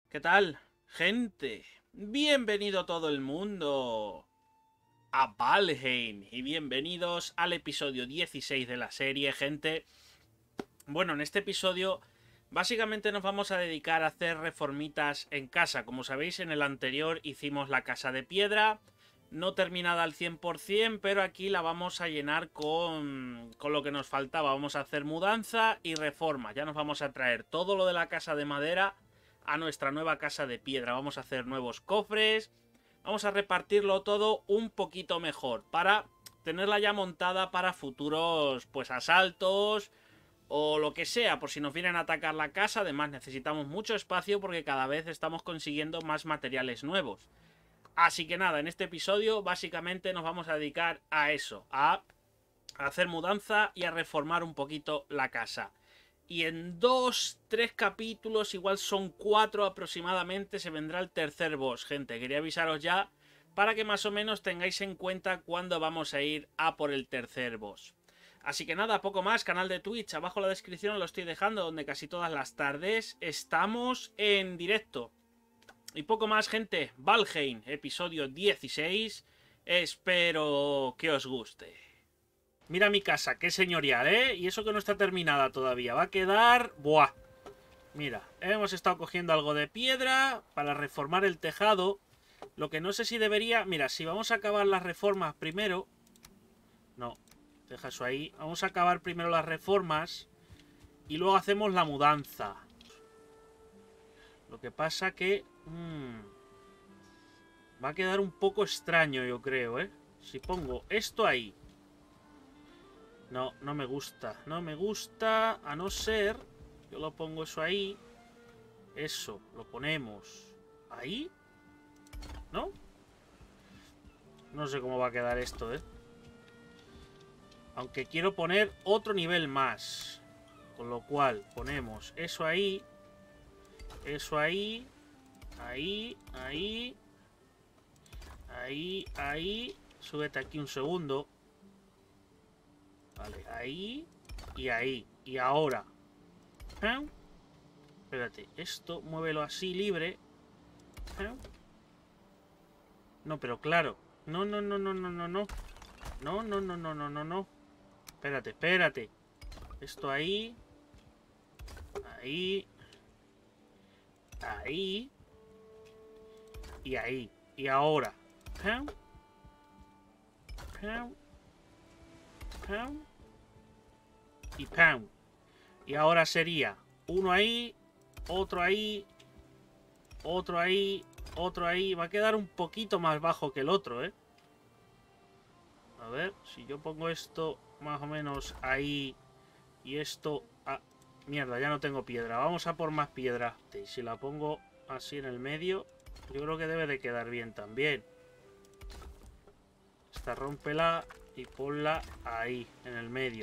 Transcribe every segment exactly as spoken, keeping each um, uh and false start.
¿Qué tal, gente? Bienvenido todo el mundo a Valheim y bienvenidos al episodio dieciséis de la serie, gente. Bueno, en este episodio básicamente nos vamos a dedicar a hacer reformitas en casa. Como sabéis, en el anterior hicimos la casa de piedra, no terminada al cien por cien, pero aquí la vamos a llenar con, con lo que nos faltaba. Vamos a hacer mudanza y reforma. Ya nos vamos a traer todo lo de la casa de madera a nuestra nueva casa de piedra. Vamos a hacer nuevos cofres. Vamos a repartirlo todo un poquito mejor para tenerla ya montada para futuros pues asaltos o lo que sea, por si nos vienen a atacar la casa. Además necesitamos mucho espacio porque cada vez estamos consiguiendo más materiales nuevos. Así que nada, en este episodio básicamente nos vamos a dedicar a eso, a hacer mudanza y a reformar un poquito la casa. Y en dos, tres capítulos, igual son cuatro aproximadamente, se vendrá el tercer boss, gente. Quería avisaros ya para que más o menos tengáis en cuenta cuándo vamos a ir a por el tercer boss. Así que nada, poco más, canal de Twitch, abajo en la descripción lo estoy dejando, donde casi todas las tardes estamos en directo. Y poco más, gente, Valheim, episodio dieciséis, espero que os guste. Mira mi casa, qué señorial, ¿eh? Y eso que no está terminada todavía. Va a quedar... ¡Buah! Mira, hemos estado cogiendo algo de piedra para reformar el tejado. Lo que no sé si debería... Mira, si vamos a acabar las reformas primero... No, deja eso ahí. Vamos a acabar primero las reformas y luego hacemos la mudanza. Lo que pasa que... Mmm, va a quedar un poco extraño, yo creo, ¿eh? Si pongo esto ahí... No, no me gusta. No me gusta, a no ser... Yo lo pongo eso ahí. Eso, lo ponemos ahí. ¿No? No sé cómo va a quedar esto, ¿eh? Aunque quiero poner otro nivel más. Con lo cual, ponemos eso ahí. Eso ahí. Ahí, ahí. Ahí, ahí. Súbete aquí un segundo. Vale, ahí y ahí. Y ahora. ¿Eh? Espérate, esto muévelo así libre. ¿Eh? No, pero claro. No, no, no, no, no, no, no. No, no, no, no, no, no, no. Espérate, espérate. Esto ahí. Ahí. Ahí. Y ahí. Y ahora. ¿Eh? ¿Eh? ¿Eh? Y ¡pam! Y ahora sería uno ahí, otro ahí, otro ahí, otro ahí. Va a quedar un poquito más bajo que el otro, ¿eh? A ver, si yo pongo esto más o menos ahí y esto... Ah, mierda, ya no tengo piedra. Vamos a por más piedra. Y si la pongo así en el medio, yo creo que debe de quedar bien también. Esta rómpela y ponla ahí, en el medio.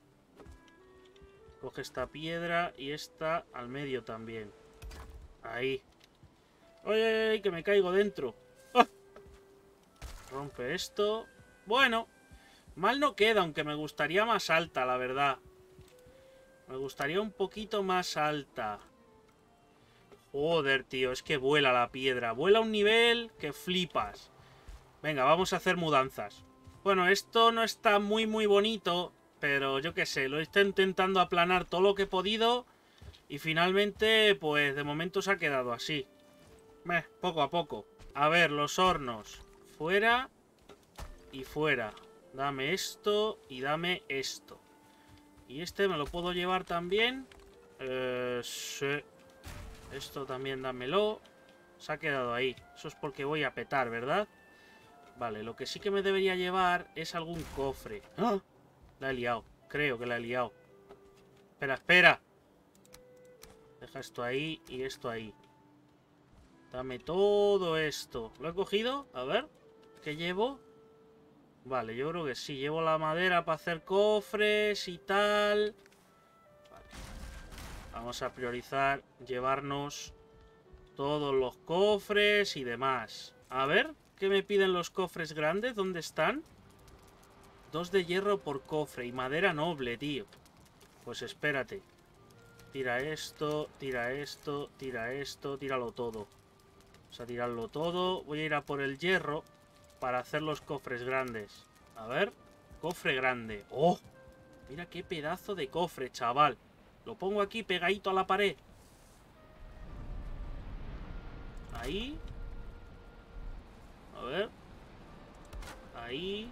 Coge esta piedra y esta al medio también. Ahí. ¡Ay, ay, ay! Que me caigo dentro. ¡Oh! Rompe esto. Bueno. Mal no queda, aunque me gustaría más alta, la verdad. Me gustaría un poquito más alta. Joder, tío. Es que vuela la piedra. Vuela a un nivel que flipas. Venga, vamos a hacer mudanzas. Bueno, esto no está muy, muy bonito... Pero yo qué sé, lo estoy intentando aplanar todo lo que he podido. Y finalmente, pues de momento se ha quedado así. Meh, poco a poco. A ver, los hornos. Fuera y fuera. Dame esto y dame esto. Y este me lo puedo llevar también. Eh, sí. Esto también dámelo. Se ha quedado ahí. Eso es porque voy a petar, ¿verdad? Vale, lo que sí que me debería llevar es algún cofre. ¡Ah! La he liado. Creo que la he liado. Espera, espera. Deja esto ahí y esto ahí. Dame todo esto. ¿Lo he cogido? A ver. ¿Qué llevo? Vale, yo creo que sí. Llevo la madera para hacer cofres y tal. Vale. Vamos a priorizar llevarnos todos los cofres y demás. A ver. ¿Qué me piden los cofres grandes? ¿Dónde están? Dos de hierro por cofre y madera noble, tío. Pues espérate. Tira esto, tira esto, tira esto, tíralo todo. Vamos a tirarlo todo. Voy a ir a por el hierro para hacer los cofres grandes. A ver, cofre grande. ¡Oh! Mira qué pedazo de cofre, chaval. Lo pongo aquí pegadito a la pared. Ahí. A ver. Ahí.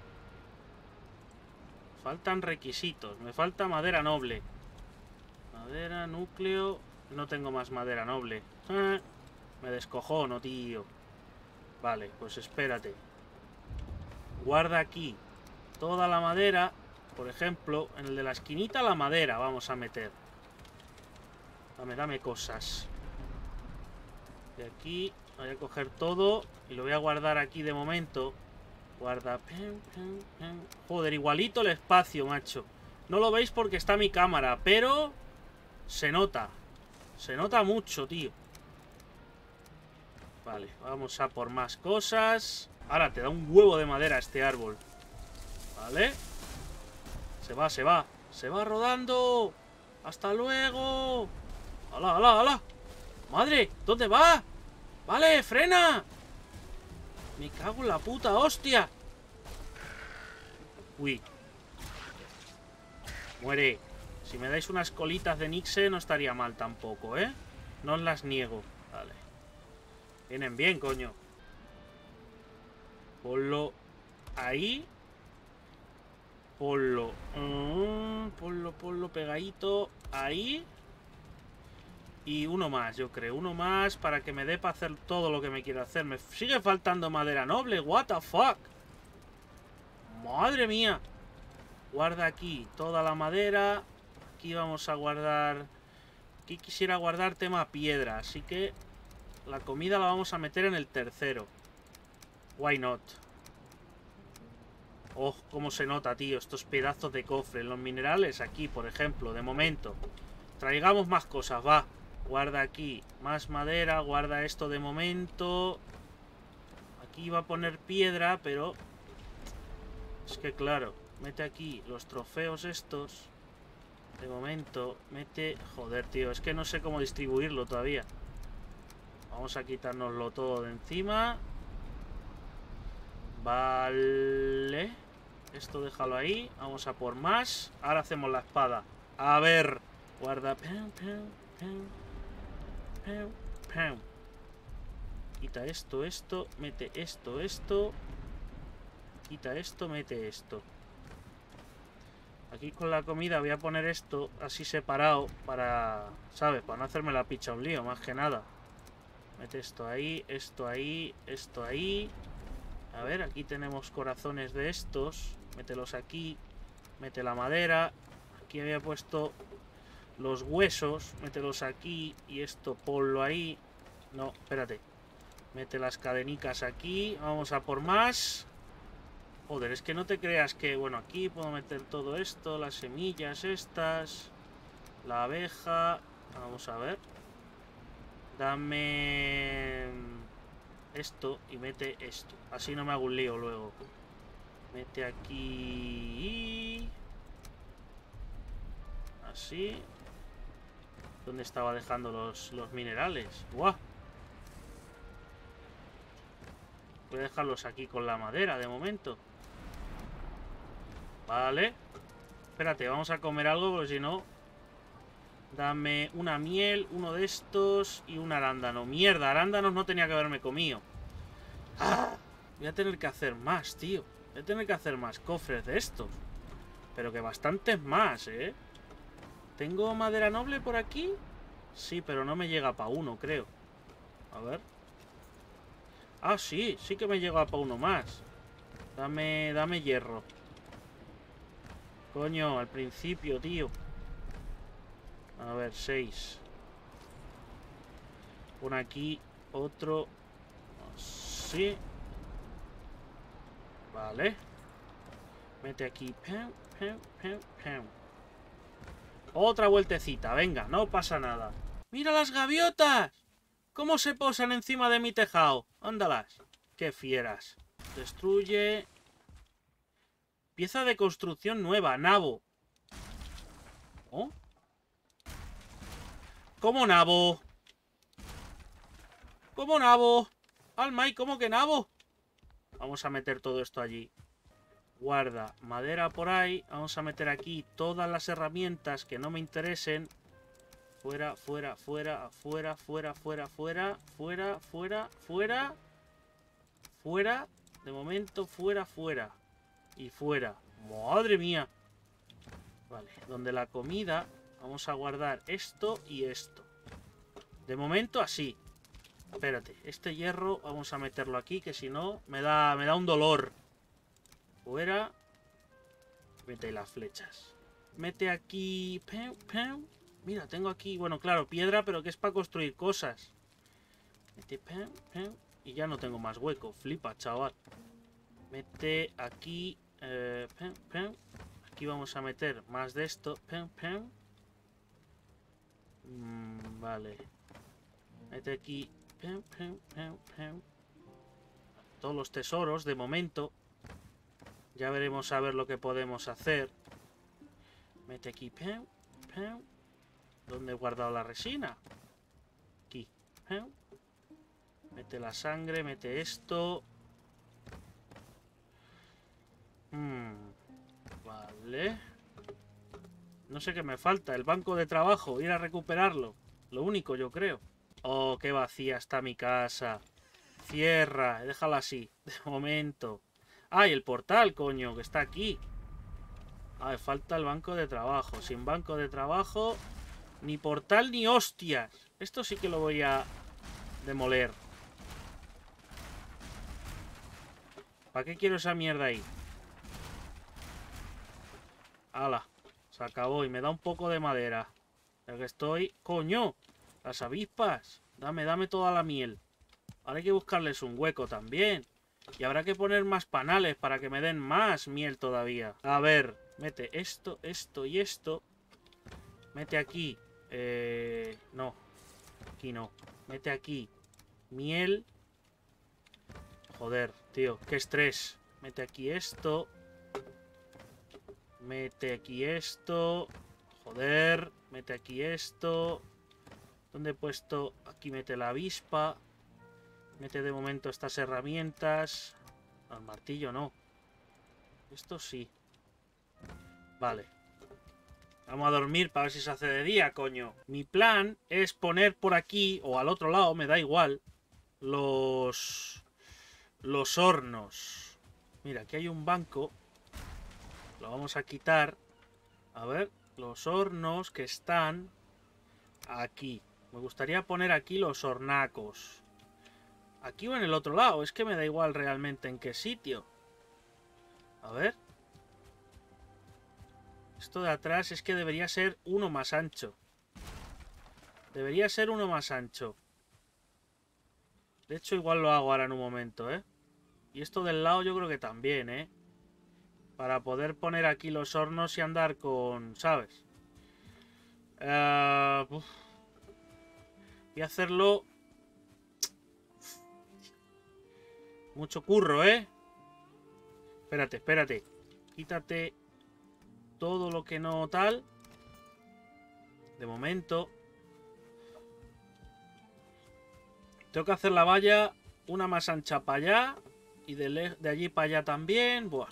Faltan requisitos. Me falta madera noble. Madera, núcleo. No tengo más madera noble. Eh, me descojono, tío. Vale, pues espérate. Guarda aquí toda la madera. Por ejemplo, en el de la esquinita la madera vamos a meter. Dame, dame cosas. De aquí voy a coger todo y lo voy a guardar aquí de momento. Guarda. Joder, igualito el espacio, macho. No lo veis porque está mi cámara, pero se nota. Se nota mucho, tío. Vale, vamos a por más cosas. Ahora te da un huevo de madera este árbol. Vale. Se va, se va. Se va rodando. ¡Hasta luego! ¡Hala, hala, hala! ¡Madre! ¿Dónde va? ¡Vale, frena! Me cago en la puta hostia. Uy. Muere. Si me dais unas colitas de Nixe no estaría mal tampoco, ¿eh? No os las niego. Vale. Vienen bien, coño. Ponlo ahí. Ponlo. Uh, ponlo, ponlo pegadito. Ahí. Y uno más, yo creo. Uno más para que me dé para hacer todo lo que me quiero hacer. Me sigue faltando madera noble. What the fuck. Madre mía. Guarda aquí toda la madera. Aquí vamos a guardar... Aquí quisiera guardar tema piedra. Así que la comida la vamos a meter en el tercero. Why not? Oh, cómo se nota, tío. Estos pedazos de cofre. Los minerales aquí, por ejemplo. De momento. Traigamos más cosas, va. Guarda aquí más madera. Guarda esto de momento. Aquí va a poner piedra, pero... Es que claro, mete aquí los trofeos estos. De momento, mete... Joder, tío, es que no sé cómo distribuirlo todavía. Vamos a quitárnoslo todo de encima. Vale. Esto déjalo ahí. Vamos a por más. Ahora hacemos la espada. A ver. Guarda. Quita esto, esto. Mete esto, esto. Quita esto, mete esto. Aquí con la comida voy a poner esto así separado para, ¿sabes? Para no hacerme la picha un lío, más que nada. Mete esto ahí, esto ahí, esto ahí. A ver, aquí tenemos corazones de estos. Mételos aquí. Mete la madera. Aquí había puesto los huesos. Mételos aquí. Y esto ponlo ahí. No, espérate. Mete las cadenicas aquí. Vamos a por más. Joder, es que no te creas que... Bueno, aquí puedo meter todo esto. Las semillas estas. La abeja. Vamos a ver. Dame... esto y mete esto. Así no me hago un lío luego. Mete aquí... Así. ¿Dónde estaba dejando los, los minerales? ¡Guau! Voy a dejarlos aquí con la madera de momento. Vale. Espérate, vamos a comer algo porque si no... Dame una miel, uno de estos y un arándano. Mierda, arándanos no tenía que haberme comido. ¡Ah! Voy a tener que hacer más, tío. Voy a tener que hacer más cofres de estos. Pero que bastantes más, ¿eh? ¿Tengo madera noble por aquí? Sí, pero no me llega para uno, creo. A ver. Ah, sí, sí que me llega para uno más. Dame, dame hierro. Coño, al principio, tío. A ver, seis. Pon aquí otro. Sí. Vale. Mete aquí. Pam, pam, pam, pam. Otra vueltecita, venga, no pasa nada. ¡Mira las gaviotas! ¿Cómo se posan encima de mi tejado? Ándalas. ¡Qué fieras! Destruye. Pieza de construcción nueva, nabo. ¿Oh? ¿Cómo nabo? ¿Cómo nabo? Almay, ¿cómo que nabo? Vamos a meter todo esto allí. Guarda madera por ahí. Vamos a meter aquí todas las herramientas que no me interesen. Fuera, fuera, fuera, fuera, fuera, fuera, fuera, fuera, fuera, fuera. Fuera. De momento, fuera, fuera. Y fuera. ¡Madre mía! Vale, donde la comida... Vamos a guardar esto y esto. De momento así. Espérate, este hierro vamos a meterlo aquí, que si no me da, me da un dolor. Fuera. Mete las flechas. Mete aquí... Mira, tengo aquí... Bueno, claro, piedra, pero que es para construir cosas. Mete... Y ya no tengo más hueco. Flipa, chaval. Mete aquí... Eh, aquí vamos a meter más de esto. Mm, vale. Mete aquí... Todos los tesoros, de momento. Ya veremos a ver lo que podemos hacer. Mete aquí... ¿Dónde he guardado la resina? Aquí. Mete la sangre, mete esto. Hmm. Vale. No sé qué me falta. El banco de trabajo. Ir a recuperarlo. Lo único, yo creo. Oh, qué vacía está mi casa. Cierra. Déjala así. De momento. Ah, y el portal, coño, que está aquí. Ah, me falta el banco de trabajo. Sin banco de trabajo... Ni portal ni hostias. Esto sí que lo voy a demoler. ¿Para qué quiero esa mierda ahí? ¡Hala! Se acabó y me da un poco de madera. Ya que estoy... ¡Coño! Las avispas. Dame, dame toda la miel. Ahora hay que buscarles un hueco también. Y habrá que poner más panales para que me den más miel todavía. A ver, mete esto, esto y esto. Mete aquí... Eh, no, aquí no. Mete aquí miel. Joder, tío, qué estrés. Mete aquí esto. Mete aquí esto. Joder, mete aquí esto. ¿Dónde he puesto? Aquí mete la avispa. Mete de momento estas herramientas. El martillo no. Esto sí. Vale. Vamos a dormir para ver si se hace de día, coño. Mi plan es poner por aquí, o al otro lado, me da igual, los... Los hornos. Mira, aquí hay un banco. Lo vamos a quitar. A ver, los hornos que están aquí. Me gustaría poner aquí los hornacos. Aquí o en el otro lado. Es que me da igual realmente en qué sitio. A ver. Esto de atrás es que debería ser uno más ancho. Debería ser uno más ancho. De hecho, igual lo hago ahora en un momento, ¿eh? Y esto del lado yo creo que también, ¿eh? Para poder poner aquí los hornos y andar con... ¿Sabes? Uh, uf. Voy a hacerlo... Mucho curro, ¿eh? Espérate, espérate. Quítate... todo lo que no tal. De momento. Tengo que hacer la valla una más ancha para allá. Y de, de allí para allá también. Buah.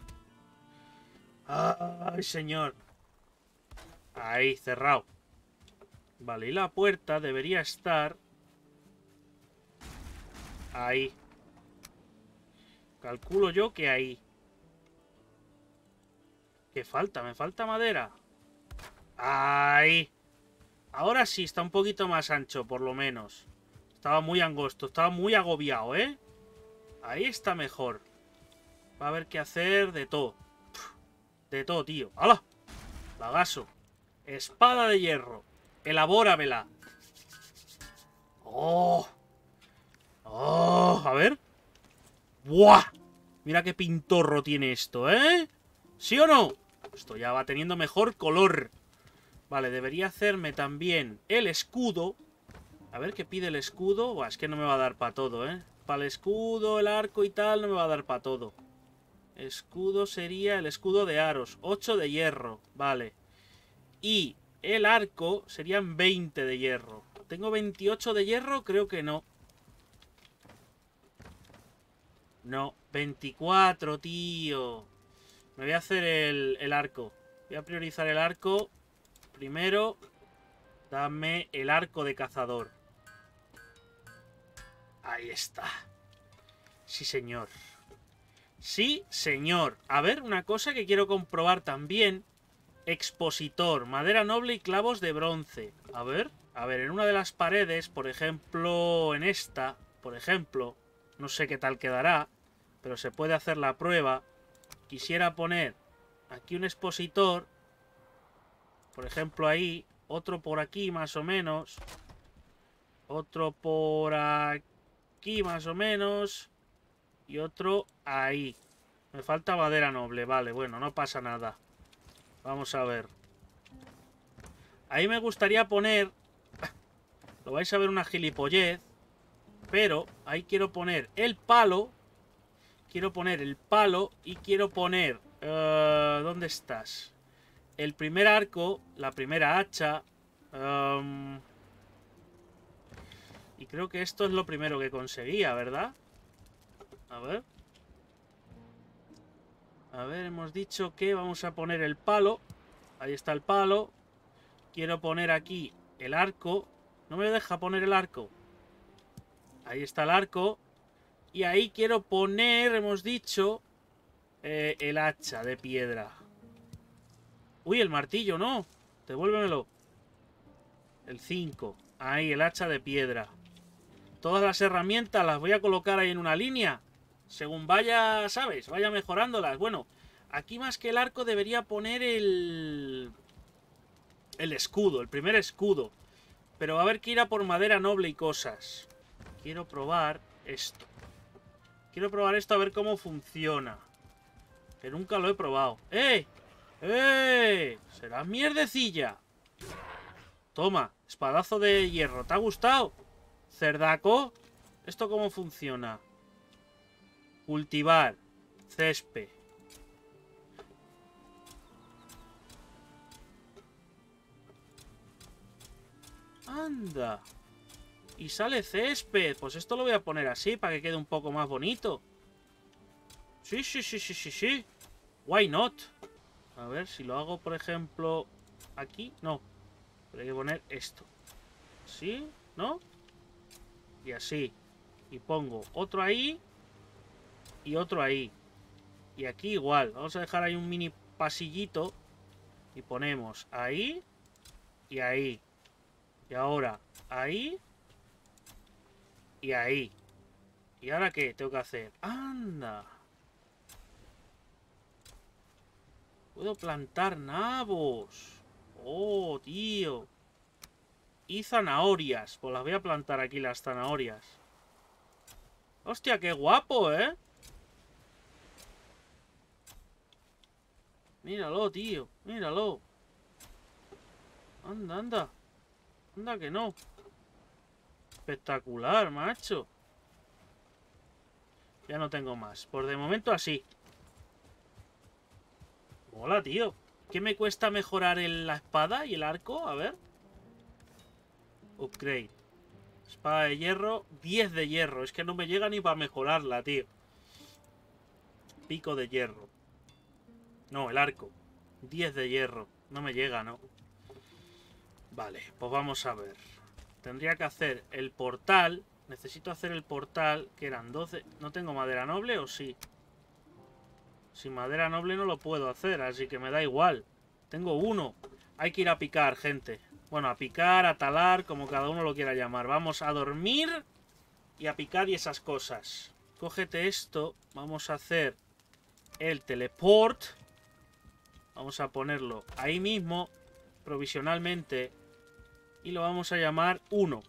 Ay, señor. Ahí, cerrado. Vale, y la puerta debería estar... ahí. Calculo yo que ahí. ¿Qué falta? ¿Me falta madera? ¡Ahí! Ahora sí, está un poquito más ancho, por lo menos. Estaba muy angosto, estaba muy agobiado, ¿eh? Ahí está mejor. Va a haber que hacer de todo. De todo, tío. ¡Hala! Bagazo. Espada de hierro. Elabóramela. ¡Oh! ¡Oh! A ver. ¡Buah! Mira qué pintorro tiene esto, ¿eh? ¿Sí o no? Esto ya va teniendo mejor color. Vale, debería hacerme también el escudo. A ver qué pide el escudo. Buah, es que no me va a dar para todo, ¿eh? Para el escudo, el arco y tal, no me va a dar para todo. Escudo sería el escudo de aros. ocho de hierro, vale. Y el arco serían veinte de hierro. ¿Tengo veintiocho de hierro? Creo que no. No, veinticuatro, tío. Me voy a hacer el, el arco. Voy a priorizar el arco. Primero, dame el arco de cazador. Ahí está. Sí, señor. Sí, señor. A ver, una cosa que quiero comprobar también. Expositor, madera noble y clavos de bronce. A ver, a ver, en una de las paredes, por ejemplo, en esta, por ejemplo, no sé qué tal quedará, pero se puede hacer la prueba. Quisiera poner aquí un expositor, por ejemplo ahí, otro por aquí más o menos, otro por aquí más o menos, y otro ahí. Me falta madera noble, vale, bueno, no pasa nada. Vamos a ver. Ahí me gustaría poner... Lo vais a ver una gilipollez. Pero ahí quiero poner el palo. Quiero poner el palo y quiero poner... Uh, ¿dónde estás? El primer arco, la primera hacha. Um, y creo que esto es lo primero que conseguía, ¿verdad? A ver. A ver, hemos dicho que vamos a poner el palo. Ahí está el palo. Quiero poner aquí el arco. No me deja poner el arco. Ahí está el arco. Y ahí quiero poner, hemos dicho, eh, el hacha de piedra. Uy, el martillo, no. Devuélvemelo. El cinco. Ahí, el hacha de piedra. Todas las herramientas las voy a colocar ahí en una línea. Según vaya, ¿sabes? Vaya mejorándolas. Bueno, aquí más que el arco debería poner el... El escudo, el primer escudo. Pero va a haber que ir a por madera noble y cosas. Quiero probar esto. Quiero probar esto a ver cómo funciona. Que nunca lo he probado. ¡Eh! ¡Eh! ¡Será mierdecilla! Toma, espadazo de hierro. ¿Te ha gustado? ¿Cerdaco? ¿Esto cómo funciona? Cultivar. Césped. Anda. Y sale césped. Pues esto lo voy a poner así para que quede un poco más bonito. Sí, sí, sí, sí, sí, sí. Why not? A ver, si lo hago, por ejemplo, aquí. No. Pero hay que poner esto. ¿Sí? ¿No? Y así. Y pongo otro ahí. Y otro ahí. Y aquí igual. Vamos a dejar ahí un mini pasillito. Y ponemos ahí. Y ahí. Y ahora ahí. Y ahí. ¿Y ahora qué tengo que hacer? ¡Anda! Puedo plantar nabos. ¡Oh, tío! Y zanahorias. Pues las voy a plantar aquí, las zanahorias. ¡Hostia, qué guapo, eh! Míralo, tío. Míralo. Anda, anda. Anda que no. Espectacular, macho. Ya no tengo más. Por de momento así. Hola, tío. ¿Qué me cuesta mejorar el, la espada y el arco? A ver. Upgrade. Espada de hierro. diez de hierro. Es que no me llega ni para mejorarla, tío. Pico de hierro. No, el arco. diez de hierro. No me llega, ¿no? Vale, pues vamos a ver. Tendría que hacer el portal. Necesito hacer el portal, que eran doce. ¿No tengo madera noble o sí? Sin madera noble no lo puedo hacer, así que me da igual. Tengo uno. Hay que ir a picar, gente. Bueno, a picar, a talar, como cada uno lo quiera llamar. Vamos a dormir y a picar y esas cosas. Cógete esto. Vamos a hacer el teleport. Vamos a ponerlo ahí mismo, provisionalmente. Y lo vamos a llamar uno.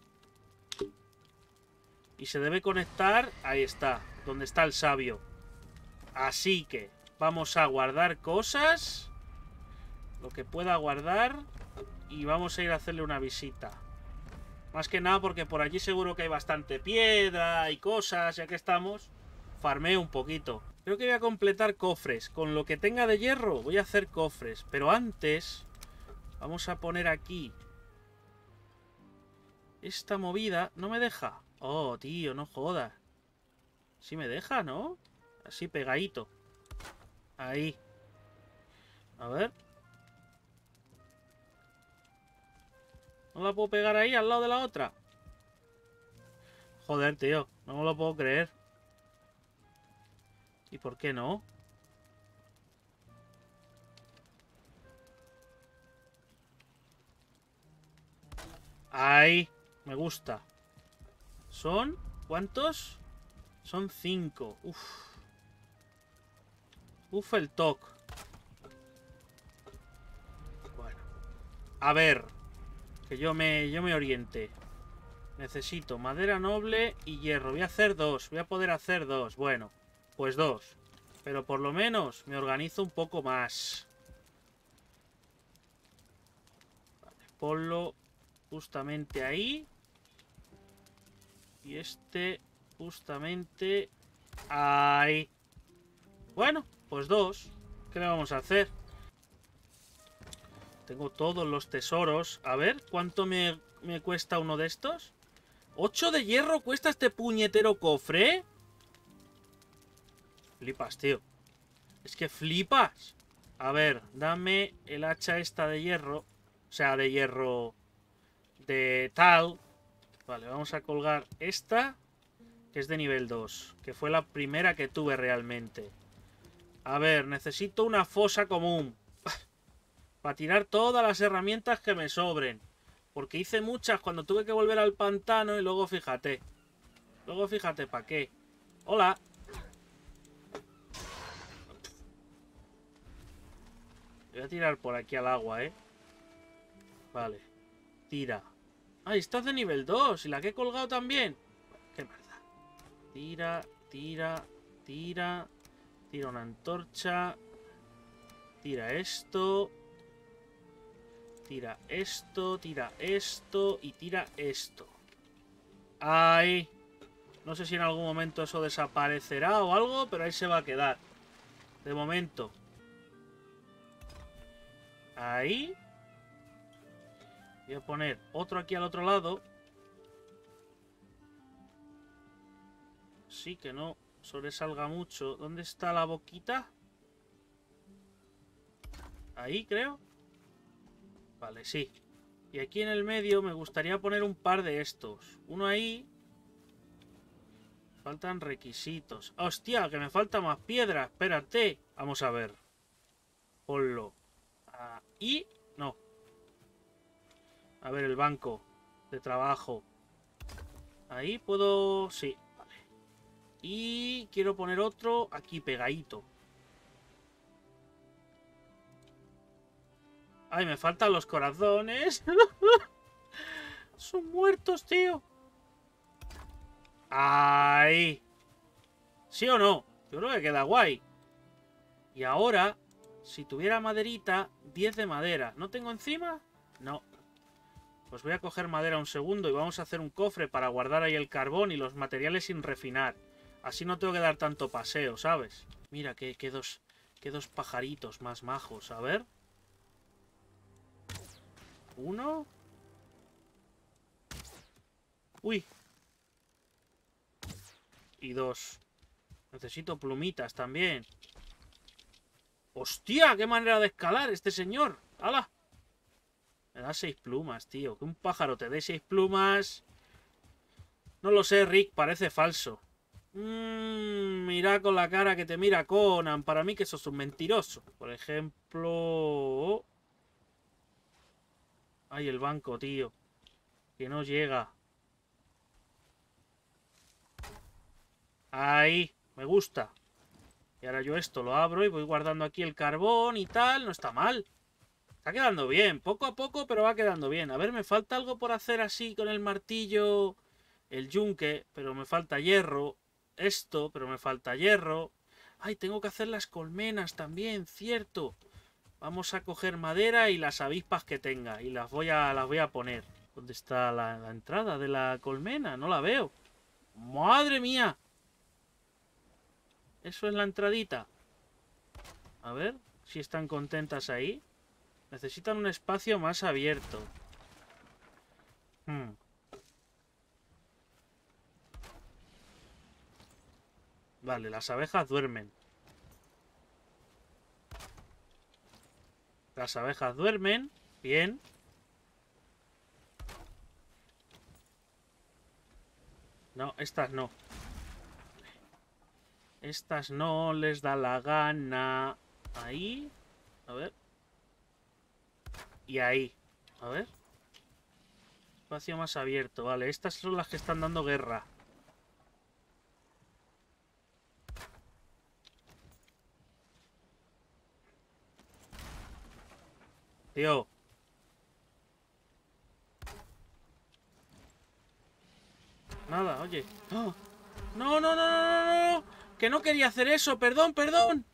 Y se debe conectar, ahí está, donde está el sabio. Así que vamos a guardar cosas, lo que pueda guardar, y vamos a ir a hacerle una visita. Más que nada porque por allí seguro que hay bastante piedra y cosas, ya que estamos. Farmeo un poquito. Creo que voy a completar cofres. Con lo que tenga de hierro voy a hacer cofres. Pero antes Vamos a poner aquí esta movida. ¿No me deja? Oh, tío, no jodas. Sí me deja, ¿no? Así pegadito. Ahí. A ver. ¿No la puedo pegar ahí al lado de la otra? Joder, tío. No me lo puedo creer. ¿Y por qué no? Ahí. Me gusta. ¿Son? ¿Cuántos? Son cinco. Uf. Uf, el toque. Bueno. A ver. Que yo me, yo me oriente. Necesito madera noble y hierro. Voy a hacer dos. Voy a poder hacer dos. Bueno, pues dos. Pero por lo menos me organizo un poco más. Vale, ponlo justamente ahí. Y este justamente ahí. Bueno, pues dos. ¿Qué le vamos a hacer? Tengo todos los tesoros. A ver, ¿cuánto me, me cuesta uno de estos? ¿ocho de hierro cuesta este puñetero cofre? Flipas, tío. Es que flipas. A ver, dame el hacha esta de hierro. O sea, de hierro de tal. Vale, vamos a colgar esta, que es de nivel dos. Que fue la primera que tuve realmente. A ver, necesito una fosa común. Para tirar todas las herramientas que me sobren. Porque hice muchas cuando tuve que volver al pantano y luego fíjate. Luego fíjate para qué. Hola. Voy a tirar por aquí al agua, ¿eh? Vale. Tira. Ah, estás de nivel dos. ¿Y la que he colgado también? Qué mierda. Tira, tira, tira. Tira una antorcha. Tira esto. Tira esto, tira esto y tira esto. Ahí. No sé si en algún momento eso desaparecerá o algo, pero ahí se va a quedar. De momento. Ahí. Voy a poner otro aquí al otro lado. Sí, que no sobresalga mucho. ¿Dónde está la boquita? Ahí, creo. Vale, sí. Y aquí en el medio me gustaría poner un par de estos. Uno ahí. Faltan requisitos. ¡Hostia! Que me falta más piedra. Espérate. Vamos a ver. Ponlo. Ahí. No. A ver, el banco de trabajo. Ahí puedo... Sí, vale. Y quiero poner otro aquí pegadito. Ay, me faltan los corazones. Son muertos, tío. Ahí. ¿Sí o no? Yo creo que queda guay. Y ahora, si tuviera maderita, diez de madera. ¿No tengo encima? No. Pues voy a coger madera un segundo y vamos a hacer un cofre para guardar ahí el carbón y los materiales sin refinar. Así no tengo que dar tanto paseo, ¿sabes? Mira, que, que, dos, que dos pajaritos más majos. A ver. Uno. Uy. Y dos. Necesito plumitas también. ¡Hostia! ¡Qué manera de escalar este señor! ¡Hala! Me da seis plumas, tío. Que un pájaro te dé seis plumas. No lo sé, Rick. Parece falso. Mmm, mira con la cara que te mira Conan. Para mí que sos un mentiroso. Por ejemplo... Ay, el banco, tío. Que no llega. Ahí. Me gusta. Y ahora yo esto lo abro y voy guardando aquí el carbón y tal. No está mal. Está quedando bien. Poco a poco, pero va quedando bien. A ver, me falta algo por hacer así con el martillo. El yunque, pero me falta hierro. Esto, pero me falta hierro. Ay, tengo que hacer las colmenas también, cierto. Vamos a coger madera y las avispas que tenga. Y las voy a, las voy a poner. ¿Dónde está la, la entrada de la colmena? No la veo. ¡Madre mía! Eso es la entradita. A ver si están contentas ahí. Necesitan un espacio más abierto. Hmm. Vale, las abejas duermen. Las abejas duermen. Bien. No, estas no. Estas no les da la gana. Ahí. A ver. Y ahí. A ver. Espacio más abierto. Vale, estas son las que están dando guerra. Tío. Nada, oye. ¡Oh! No, no, no, no, no, no. Que no quería hacer eso. Perdón, perdón.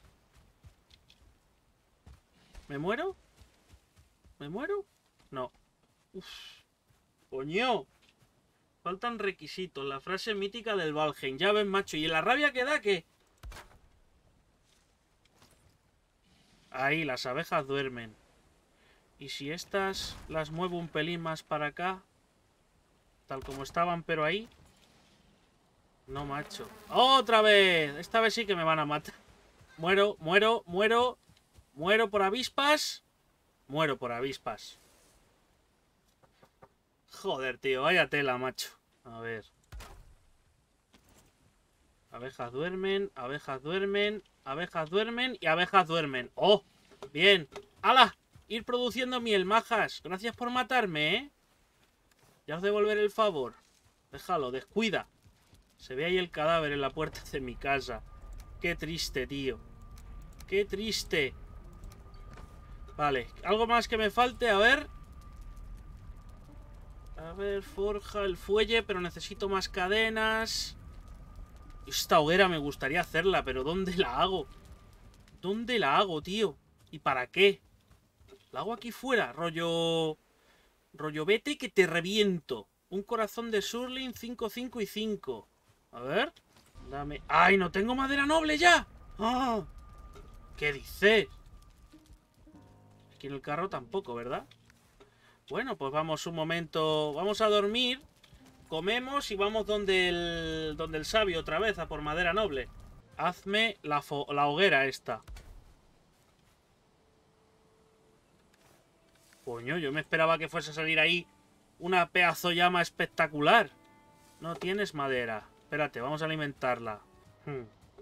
¿Me muero? ¿Me muero? No. Uf. Coño. Faltan requisitos. La frase mítica del Valheim. Ya ves, macho. ¿Y en la rabia que da qué? Ahí, las abejas duermen. Y si estas las muevo un pelín más para acá, tal como estaban, pero ahí. No, macho. ¡Otra vez! Esta vez sí que me van a matar. Muero, muero, muero. Muero por avispas. Muero por avispas. Joder, tío. Vaya tela, macho. A ver. Abejas duermen, abejas duermen, abejas duermen y abejas duermen. ¡Oh! Bien. ¡Hala! Ir produciendo miel, majas. Gracias por matarme, ¿eh? Ya os devolveré el favor. Déjalo, descuida. Se ve ahí el cadáver en la puerta de mi casa. Qué triste, tío. Qué triste. Vale, algo más que me falte, a ver. A ver, forja el fuelle, pero necesito más cadenas. Esta hoguera me gustaría hacerla, pero ¿dónde la hago? ¿Dónde la hago, tío? ¿Y para qué? La hago aquí fuera, rollo... Rollo vete que te reviento. Un corazón de Surling, cinco, cinco y cinco. A ver. Dame... ¡Ay, no tengo madera noble ya! ¡Ah! ¿Qué dices? Aquí en el carro tampoco, ¿verdad? Bueno, pues vamos un momento... Vamos a dormir. Comemos y vamos donde el... Donde el sabio otra vez, a por madera noble. Hazme la, fo... la hoguera esta. Coño, yo me esperaba que fuese a salir ahí una pedazo llama espectacular. No tienes madera. Espérate, vamos a alimentarla. Hmm.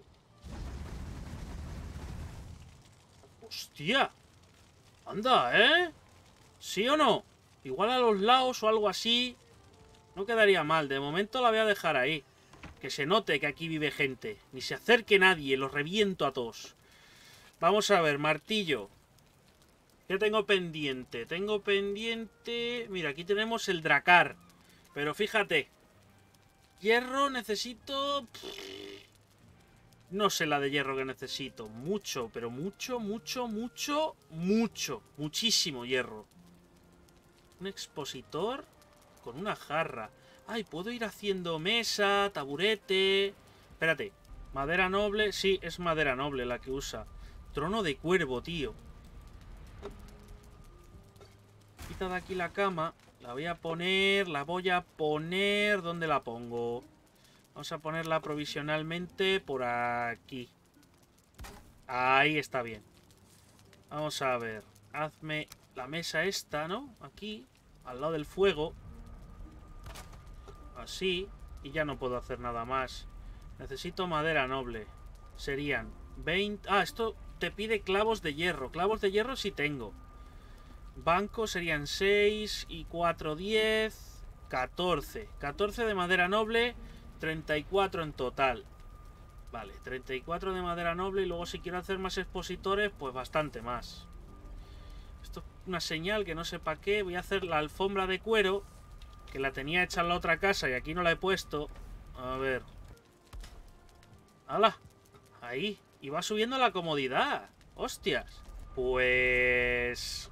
¡Hostia! Anda, ¿eh? ¿Sí o no? Igual a los lados o algo así. No quedaría mal. De momento la voy a dejar ahí. Que se note que aquí vive gente. Ni se acerque nadie. Los reviento a todos. Vamos a ver, martillo. ¿Qué tengo pendiente? Tengo pendiente... Mira, aquí tenemos el dracar. Pero fíjate. Hierro necesito... No sé la de hierro que necesito. Mucho, pero mucho, mucho, mucho, mucho. Muchísimo hierro. Un expositor con una jarra. Ay, puedo ir haciendo mesa, taburete... Espérate. Madera noble. Sí, es madera noble la que usa. Trono de cuervo, tío. Quita de aquí la cama. La voy a poner, la voy a poner... ¿Dónde la pongo? Vamos a ponerla provisionalmente por aquí. Ahí está bien. Vamos a ver. Hazme la mesa esta, ¿no? Aquí, al lado del fuego. Así. Y ya no puedo hacer nada más. Necesito madera noble. Serían veinte... Ah, esto te pide clavos de hierro. Clavos de hierro sí tengo. Banco serían seis y cuatro, diez, catorce. catorce de madera noble, treinta y cuatro en total. Vale, treinta y cuatro de madera noble y luego si quiero hacer más expositores, pues bastante más. Esto es una señal que no sé para qué. Voy a hacer la alfombra de cuero, que la tenía hecha en la otra casa y aquí no la he puesto. A ver. ¡Hala! Ahí. Y va subiendo la comodidad. ¡Hostias! Pues...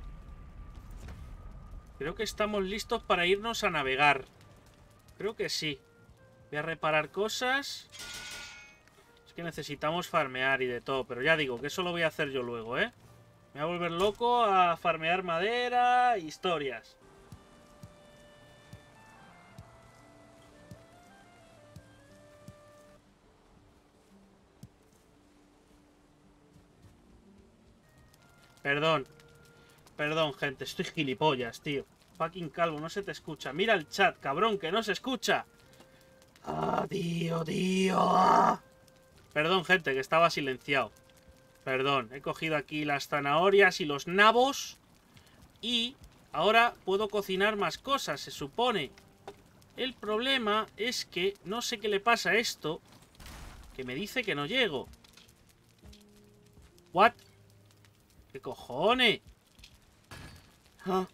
Creo que estamos listos para irnos a navegar. Creo que sí. Voy a reparar cosas. Es que necesitamos farmear y de todo. Pero ya digo que eso lo voy a hacer yo luego, ¿eh? Me voy a volver loco a farmear madera, historias. Perdón. Perdón, gente. Estoy gilipollas, tío. Fucking calvo, no se te escucha. Mira el chat, cabrón, que no se escucha. Ah, tío, tío. Ah. Perdón, gente, que estaba silenciado. Perdón, he cogido aquí las zanahorias y los nabos. Y ahora puedo cocinar más cosas, se supone. El problema es que no sé qué le pasa a esto, que me dice que no llego. ¿What? ¿Qué cojones? ¿Ah?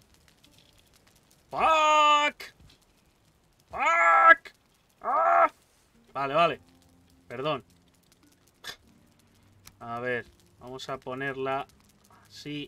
¡Fuck! ¡Fuck! ¡Ah! Vale, vale. Perdón. A ver, vamos a ponerla así.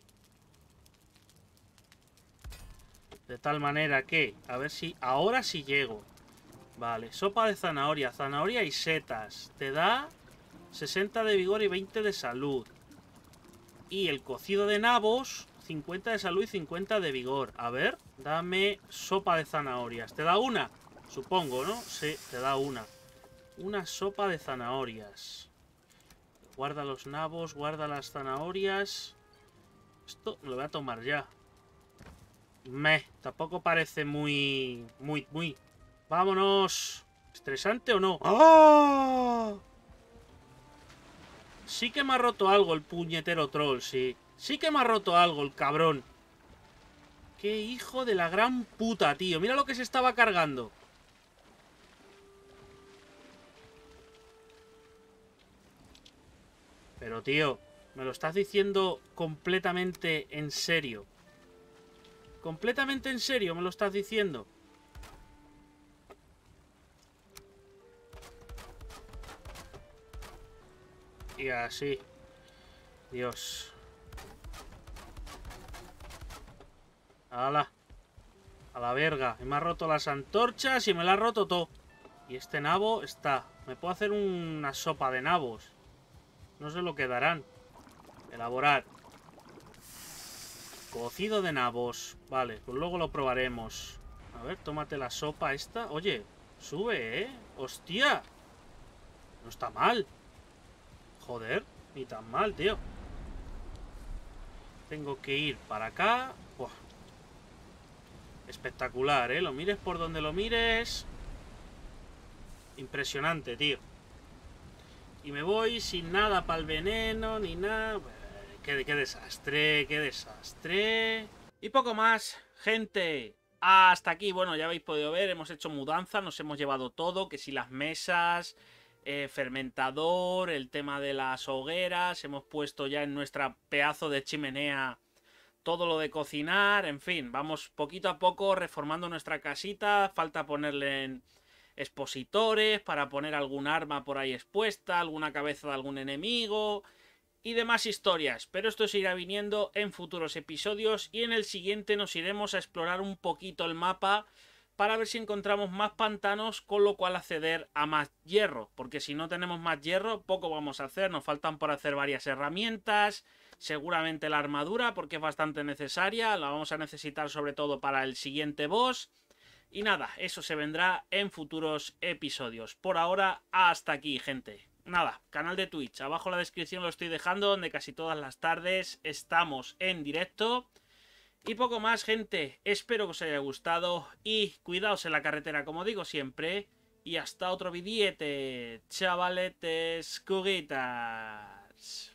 De tal manera que, a ver si ahora sí llego. Vale, sopa de zanahoria, zanahoria y setas. Te da sesenta de vigor y veinte de salud. Y el cocido de nabos, cincuenta de salud y cincuenta de vigor. A ver, dame sopa de zanahorias. ¿Te da una? Supongo, ¿no? Sí, te da una. Una sopa de zanahorias. Guarda los nabos, guarda las zanahorias. Esto me lo voy a tomar ya. Meh, tampoco parece muy... Muy, muy... ¡Vámonos! ¿Estresante o no? ¡Ah! Sí que me ha roto algo el puñetero troll, sí. Sí que me ha roto algo el cabrón. ¡Qué hijo de la gran puta, tío! Mira lo que se estaba cargando. Pero, tío, me lo estás diciendo completamente en serio. Completamente en serio me lo estás diciendo. Y así. Dios. ¡Hala! A la verga. Y me ha roto las antorchas y me la ha roto todo. Y este nabo está. Me puedo hacer una sopa de nabos. No sé lo que darán. Elaborar. Cocido de nabos. Vale, pues luego lo probaremos. A ver, tómate la sopa esta. Oye, sube, ¿eh? ¡Hostia! No está mal. Joder, ni tan mal, tío. Tengo que ir para acá. Buah. Espectacular, ¿eh? Lo mires por donde lo mires. Impresionante, tío. Y me voy sin nada para el veneno, ni nada. Qué, qué desastre, qué desastre. Y poco más, gente. Hasta aquí, bueno, ya habéis podido ver, hemos hecho mudanza, nos hemos llevado todo, que si las mesas, eh, fermentador, el tema de las hogueras, hemos puesto ya en nuestra pedazo de chimenea todo lo de cocinar, en fin, vamos poquito a poco reformando nuestra casita, falta ponerle en expositores para poner algún arma por ahí expuesta, alguna cabeza de algún enemigo y demás historias, pero esto se irá viniendo en futuros episodios y en el siguiente nos iremos a explorar un poquito el mapa para ver si encontramos más pantanos, con lo cual acceder a más hierro, porque si no tenemos más hierro poco vamos a hacer, nos faltan por hacer varias herramientas, seguramente la armadura porque es bastante necesaria, la vamos a necesitar sobre todo para el siguiente boss. Y nada, eso se vendrá en futuros episodios. Por ahora, hasta aquí, gente. Nada, canal de Twitch, abajo en la descripción lo estoy dejando, donde casi todas las tardes estamos en directo. Y poco más, gente, espero que os haya gustado y cuidaos en la carretera, como digo siempre. Y hasta otro vidiete, chavaletes, cuguitas.